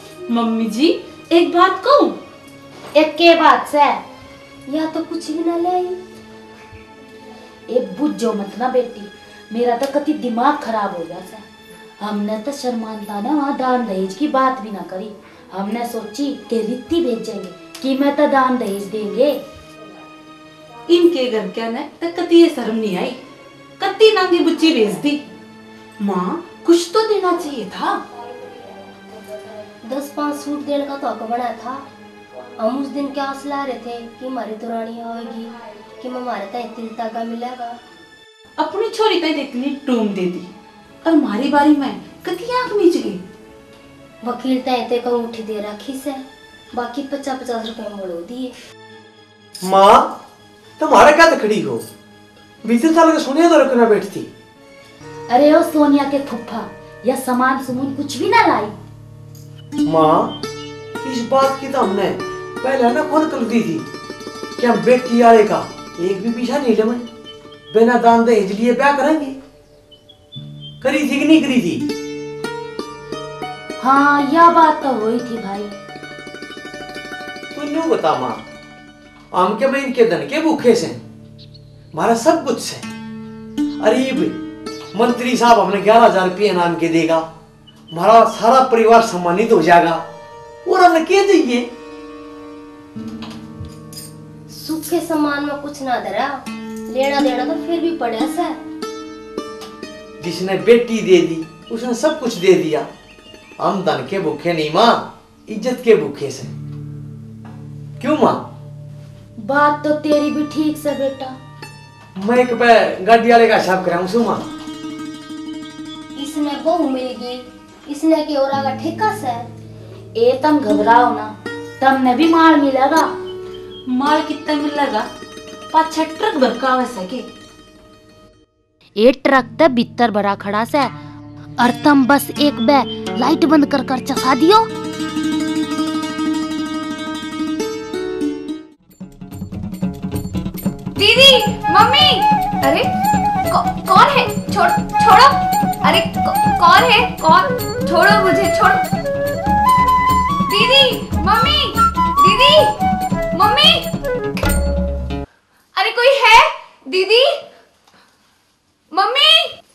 Mummy जी एक बात कहूं? एक के बात से या तो कुछ भी ना लाई। एक बुझो मत ना बेटी, मेरा तो कति दिमाग खराब हो गया से। हमने तो शर्मानता ने वहाँ दान दहेज की बात भी ना करी। हमने सोची कि रित्ती भेजेंगे कि मैं तो दान दहेज देंगे। इनके घर क्या ने तो कति ये शर्म नहीं आई, कति नांगी बुच्ची भेज दी। माँ कुछ तो देना चाहिए था। 10-5 सूट देने का तो हक बना था। हम उस दिन क्या आसला रहे थे कि हमारी तो रानी आएगी, कि हमारे तय तिल तागा मिलेगा। अपनी छोरी तय इतनी टूम दे दी और हमारी बारी में कति आंख मीच गई। वकील तय को उठी दे रखी से, बाकी 50-50 रुपए मोड़ो दिए। माँ तुम्हारा क्या खड़ी हो? 20 साल का सोनिया तो रखना बैठती। अरे ओ सोनिया के फुफ्फा, यह सामान सुमन कुछ भी ना लाई। माँ इस बात की तो हमने पहले ना फोन कर दी थी कि हम बेटी आए का एक भी पीछा नहीं ले, बिना दान दहेज लिए ब्याह करेंगे। करी थी कि नहीं करी थी? हाँ यह बात तो हुई थी भाई। तू न्यू बता माँ, हम के मैं इनके धन के भूखे से, हमारा सब कुछ से। अरे मंत्री साहब हमने 11,000 रुपये नाम के देगा, हमारा सारा परिवार सम्मानित हो जाएगा। और हमने क्या चाहिए? सुख के सम्मान में कुछ ना धरा, लेना देना तो फिर भी पड़ा सा। जिसने बेटी दे दी उसने सब कुछ दे दिया। हम धन के भूखे नहीं माँ, इज्जत के भूखे से। क्यों माँ? बात तो तेरी भी ठीक से बेटा। मैं एक पे गाड़ी वाले का हिसाब कराऊं सु माँ। इसने बहू मिल गई, इसने की और आगा ठेका से। ए तुम घबराओ ना, तुमने भी माल मिलेगा। माल कितना मिलेगा? 5-6 ट्रक भर का आवे सके। ए ट्रक तो भीतर भरा खड़ा से, और तुम बस एक बे लाइट बंद कर कर चसा दियो। दीदी, मम्मी, अरे कौन है? छोड़ो। अरे कौन है? कौन? छोड़ो मुझे, छोड़ो। दीदी, मम्मी, अरे कोई है? दीदी, मम्मी।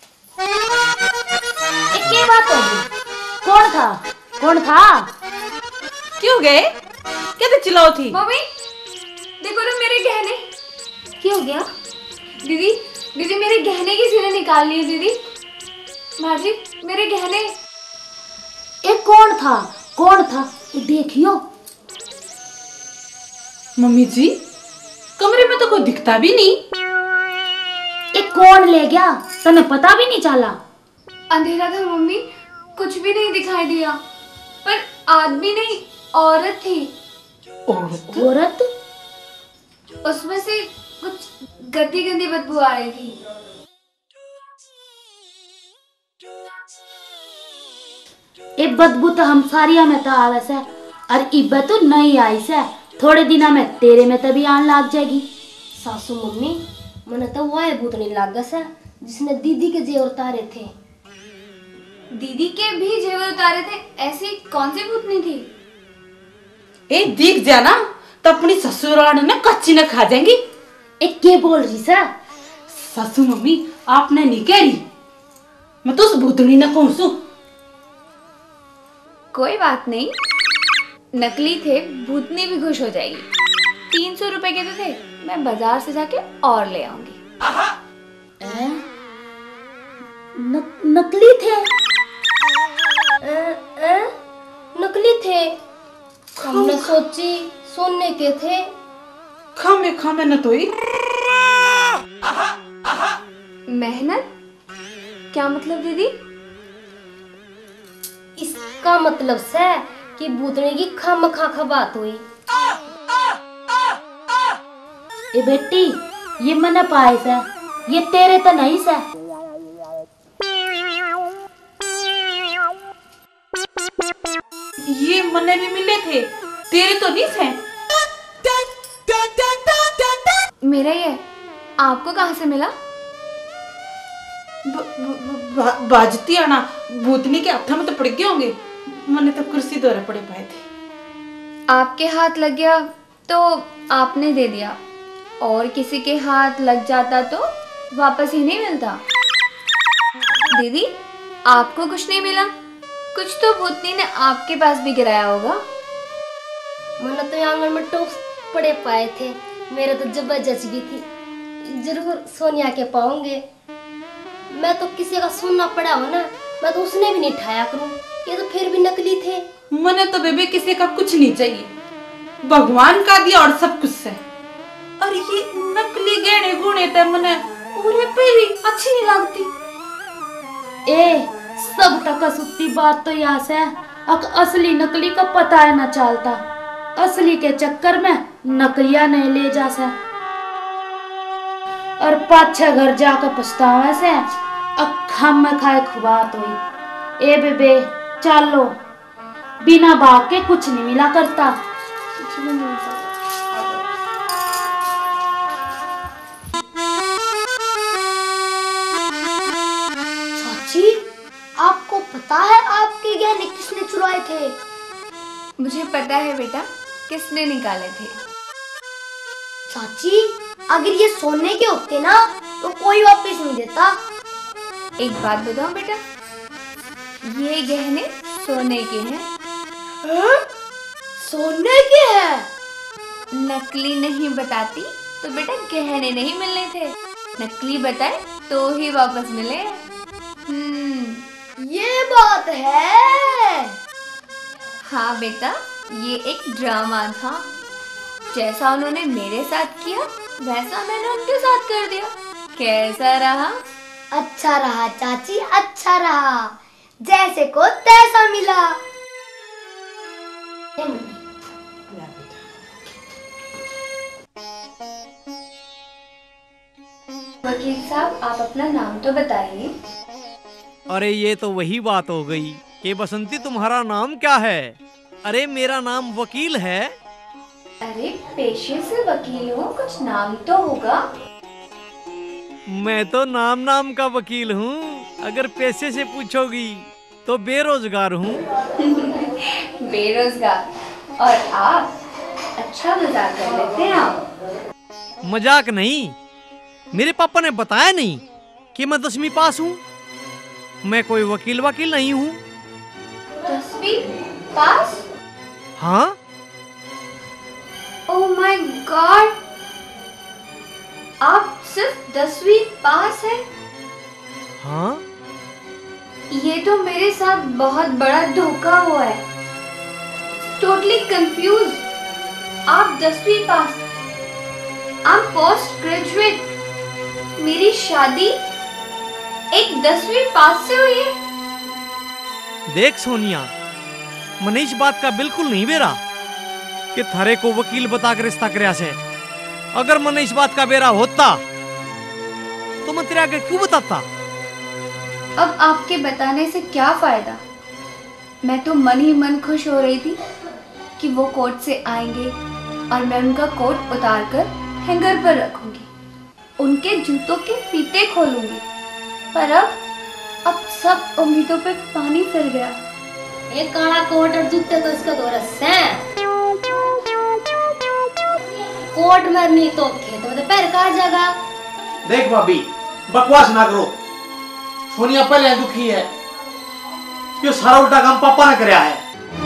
क्या बात होगी? कौन था? क्यों गए? क्या तो चिल्लाओ थी? मम्मी देखो ना मेरे गहने। क्या हो गया? दीदी मेरे गहने किसी ने निकाल लिए। दीदी माँ जी मेरे गहने। एक कौन था? देखियो। मम्मी जी कमरे में तो कोई दिखता भी नहीं। एक कौन ले गया? तुम्हें पता भी नहीं चला? अंधेरा था मम्मी, कुछ भी नहीं दिखाई दिया, पर आदमी नहीं औरत थी। औरत? उसमें से कुछ गंदी बदबू आ रही थी। एक बदबू तो हम सारिया में तो आवे से, और इब्बे तो नहीं आई से। थोड़े दिना में तेरे में तभी आन लग जाएगी। सासू मम्मी, मने तो वो भूत नहीं लागा से जिसने दीदी के जेवर उतारे थे। दीदी के भी जेवर उतारे थे? ऐसी कौन सी भूतनी थी? ए दिख जाना तो अपनी ससुराल ने कच्ची न खा जाएंगी। एक के बोल रही सा? सासू मम्मी आपने नहीं कह रही, मैं तो उस भूतनी न कहूं सु। कोई बात नहीं, नकली थे, भूतनी भी खुश हो जाएगी। 300 रुपए के तो थे, मैं बाजार से जाके और ले आऊंगी। नकली थे? नकली थे? हमने सोची सोने के थे। खामे न तो ही। मेहनत? क्या मतलब दीदी? इसका मतलब से कि भूतने की खामखा बात हुई। ए बेटी, ये मने पाए से, ये तेरे तो नहीं से। ये मने भी मिले थे, तेरे तो नहीं थे। मेरा ही है, आपको कहाँ से मिला? बाजती आना, भूतनी के हाथ में तो पड़ गए होंगे। मैंने तो कुर्सी दौरे पड़े पाए थे। आपके हाथ लग गया तो आपने दे दिया, और किसी के हाथ लग जाता तो वापस ही नहीं मिलता। दीदी, आपको कुछ नहीं मिला? कुछ तो भूतनी ने आपके पास भी गिराया होगा। मैंने तो आंगन में टॉप्स पड़े पाए थे, मेरे तो जब जच गई थी। जरूर सोनिया के पाऊंगे। मैं तो किसी का सुनना पड़ा हो ना, मैं तो उसने भी नहीं ठाया करूं। ये तो फिर भी नकली थे। मैंने तो बेबे किसी का कुछ नहीं चाहिए, भगवान का दिया और सब कुछ है। और ये नकली गहने गुणे थे मैंने पूरे पे भी अच्छी नहीं लगती। ए सब टका सुत्ती बात तो यहाँ से असली नकली का पता है ना चलता। असली के चक्कर में नकलिया नहीं ले जा से, और 5-6 घर जाकर पछतावे से अखा में खाए खुबात हुई। ए बेबे चलो, बिना भाग के कुछ नहीं मिला करता। चाची, आपको पता है आपके गहने किसने चुराए थे? मुझे पता है बेटा, किसने निकाले थे। चाची, अगर ये सोने के होते ना तो कोई वापस नहीं देता। एक बात बताओ बेटा, ये गहने सोने के हैं। सोने के हैं? नकली नहीं बताती तो बेटा गहने नहीं मिलने थे, नकली बताए तो ही वापस मिले। ये बात है। हाँ बेटा, ये एक ड्रामा था। जैसा उन्होंने मेरे साथ किया वैसा मैंने उनके साथ कर दिया। कैसा रहा? अच्छा रहा चाची, अच्छा रहा। जैसे को तैसा मिला। वकील साहब, आप अपना नाम तो बताइए। अरे ये तो वही बात हो गई कि बसंती तुम्हारा नाम क्या है? अरे मेरा नाम वकील है। अरे पेशे से वकील हो, कुछ नाम तो होगा। मैं तो नाम नाम का वकील हूँ। अगर पैसे से पूछोगी तो बेरोजगार हूँ। बेरोजगार? और आप? अच्छा मजाक कर लेते हैं आप। मजाक नहीं, मेरे पापा ने बताया नहीं कि मैं 10वीं पास हूँ। मैं कोई वकील नहीं हूँ। 10वीं पास? हाँ। ओह माय गॉड, आप सिर्फ 10वीं पास हैं? हाँ। ये तो मेरे साथ बहुत बड़ा धोखा हुआ है। Totally confused. आप 10वीं पास, आई एम पोस्ट ग्रेजुएट। मेरी शादी एक 10वीं पास से हुई है। देख सोनिया, मैंने इस बात का बिल्कुल नहीं बेरा कि थारे को वकील बता कर रिश्ता करया से। अगर मैंने इस बात का बेरा होता तो मैं तेरे आगे क्यों बताता? अब आपके बताने से क्या फायदा? मैं तो मन ही मन खुश हो रही थी कि वो कोर्ट से आएंगे और मैं उनका कोट उतार कर हैंगर पर रखूंगी, उनके जूतों के फीते खोलूंगी। पर अब सब उम्मीदों पे पानी फिर गया। एक काला कोट और जूते तो इसका दोरस है। कोट में नहीं तो खेत में तो पैर कहाँ जाएगा। देख भाभी, बकवास ना करो। सोनिया पहले दुखी है, ये सारा उल्टा काम पापा ने कराया है।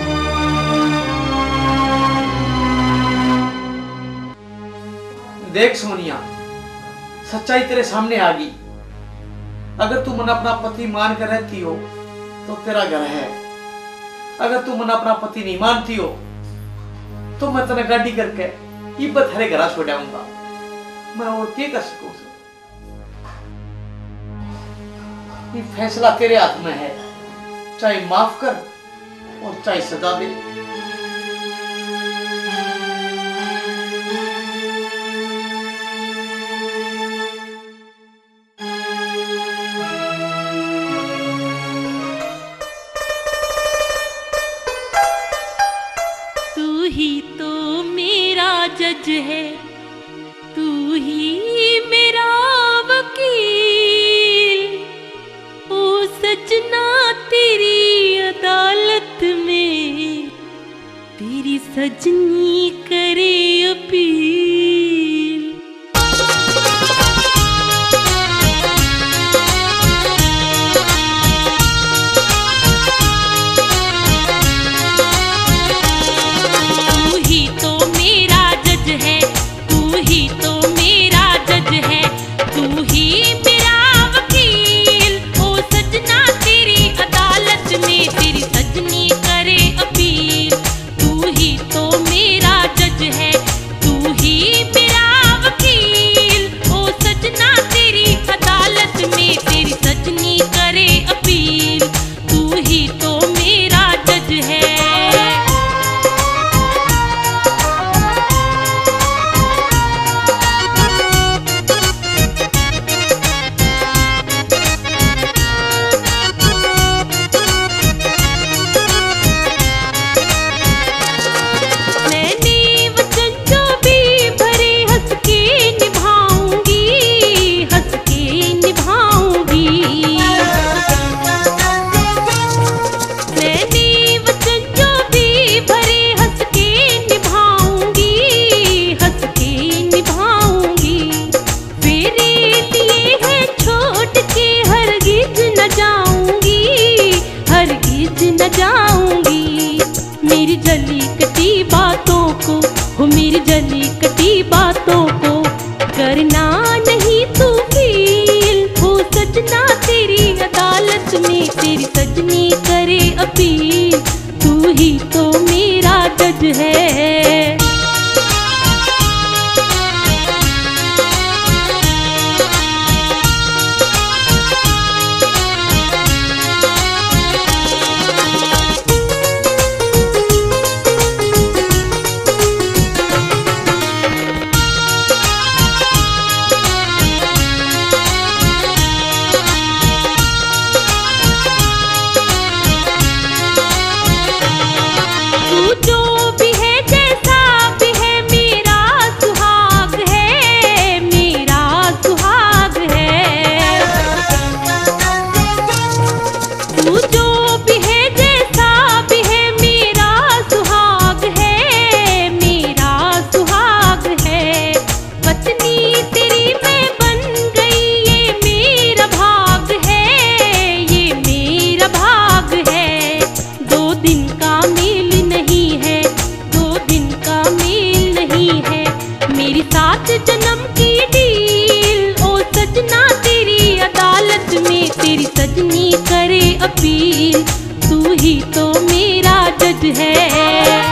देख सोनिया, सच्चाई तेरे सामने आ गई। अगर तू मन अपना पति मान कर रहती हो तो तेरा घर है। अगर तू मन अपना पति नहीं मानती हो तो मैं तेरे गाड़ी करके इब्बत हरे घर छोड़ाऊंगा। मैं और क्या कर सकूं? ये फैसला तेरे हाथ में है, चाहे माफ कर और चाहे सजा दे। तू ही तो मेरा जज है, तू ही मेरा वकील। ओ सजना तेरी अदालत में सजनी करे अपील। तू ही तो मेरा जज है, तू ही तो मेरा जज है, तू ही मेरा वकील। ओ सजना तेरी अदालत में तेरी सजनी करे अपील। तू ही तो मेरा जज है, तू ही मेरा वकील। ओ सजना तेरी अदालत में तेरी सजनी करे अपील। तू ही तो मेरा जज है। मेरी जली कटी बातों को, हो मेरी जली कटी बातों को करना नहीं तू फील। हो सजना तेरी अदालत में तेरी सजनी करे अपील। तू ही तो मेरा जज है। जन्म की डील। ओ सजना तेरी अदालत में तेरी सजनी करे अपील। तू ही तो मेरा जज है।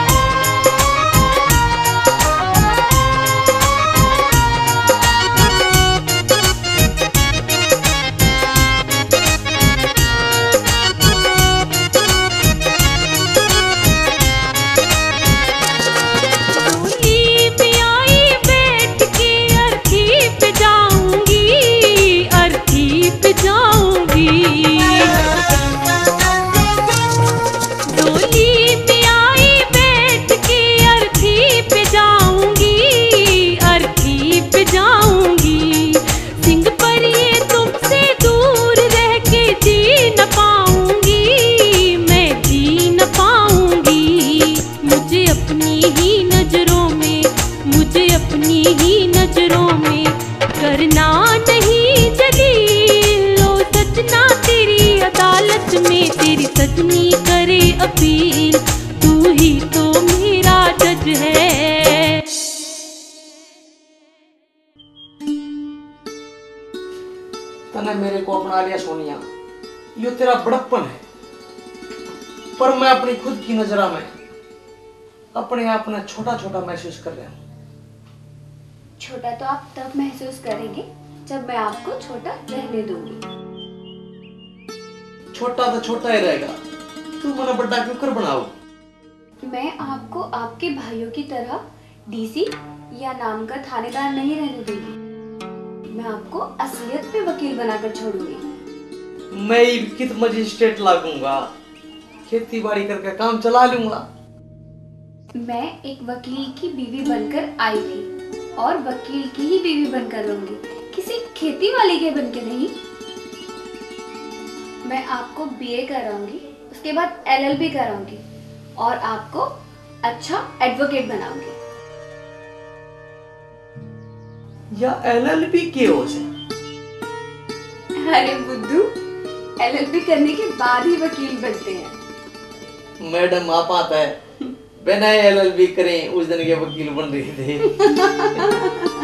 तेरी सजनी करे अपील। तू ही तो मेरा जज है। तने मेरे को अपना लिया सोनिया, यो तेरा बड़प्पन है, पर मैं अपनी खुद की नजरा में अपने आप में छोटा छोटा महसूस कर रहा हूँ। छोटा तो आप तब महसूस करेंगे जब मैं आपको छोटा रहने दूंगी। छोटा तो छोटा ही रहेगा, तू मना बड़ा क्यों कर बनाओ। मैं आपको आपके भाइयों की तरह डीसी या नाम का थानेदार नहीं रहने दूंगी। मैं आपको असलियत पे वकील बनाकर छोड़ूंगी। मैं कित मजिस्ट्रेट लागूंगा, खेती बाड़ी करके काम चला लूंगा। मैं एक वकील की बीवी बनकर आई थी और वकील की ही बीवी बनकर रहूंगी, किसी खेती वाली के बनके नहीं। मैं आपको बीए कराऊंगी, उसके बाद एलएलबी कराऊंगी और आपको अच्छा, एडवोकेट बनाओगे? या LLB के हो से? अरे बुद्धू, LLB करने के बाद ही वकील बनते हैं। मैडम आप आता है बिना LLB करें उस दिन के वकील बन रहे थे।